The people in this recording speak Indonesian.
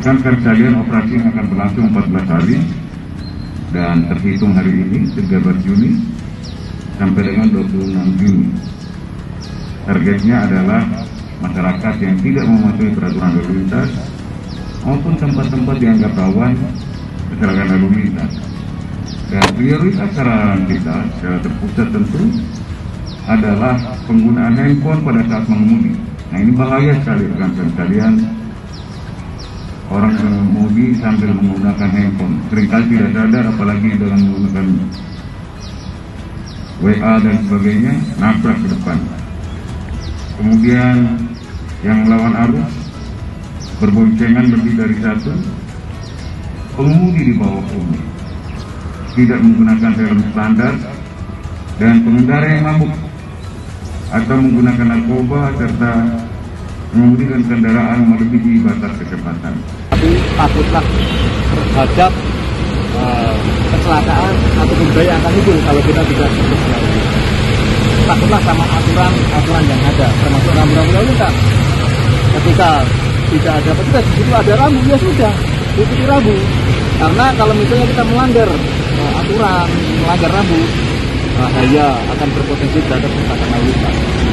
Rekan-rekan sekalian, operasi yang akan berlangsung 14 hari dan terhitung hari ini 13 Juni sampai dengan 26 Juni. Targetnya adalah masyarakat yang tidak mematuhi peraturan lalu lintas maupun tempat-tempat dianggap rawan kecelakaan lalu lintas. Dan prioritas sasaran kita secara terpusat tentu adalah penggunaan handphone pada saat mengemudi. Nah, ini bahaya sekali rekan-rekan sekalian. Orang mengemudi sambil menggunakan handphone seringkali tidak sadar, apalagi dengan menggunakan WA dan sebagainya, nabrak ke depan. Kemudian yang melawan arus, berboncengan lebih dari satu, pengemudi di bawah umur, tidak menggunakan helm standar, dan pengendara yang mabuk atau menggunakan narkoba serta mengemudikan kendaraan melebihi batas kecepatan. Tapi takutlah terhadap kecelakaan ataupun bahaya akan timbul kalau kita tidak berhati-hati. Takutlah sama aturan yang ada, termasuk rambu-rambu lalu lintas. Ketika tidak ada petugas, di situ ada rambu, ya sudah, ikuti rambu. Karena kalau misalnya kita melanggar aturan, melanggar rambu, bahaya akan berpotensi terhadap kecelakaan lalu lintas.